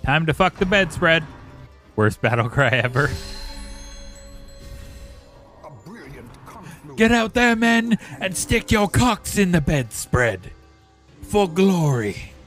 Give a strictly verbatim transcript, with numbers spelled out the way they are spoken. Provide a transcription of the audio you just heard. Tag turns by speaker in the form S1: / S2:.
S1: Time to fuck the bedspread. Worst battle cry ever. Get out there, men, and stick your cocks in the bedspread. For glory.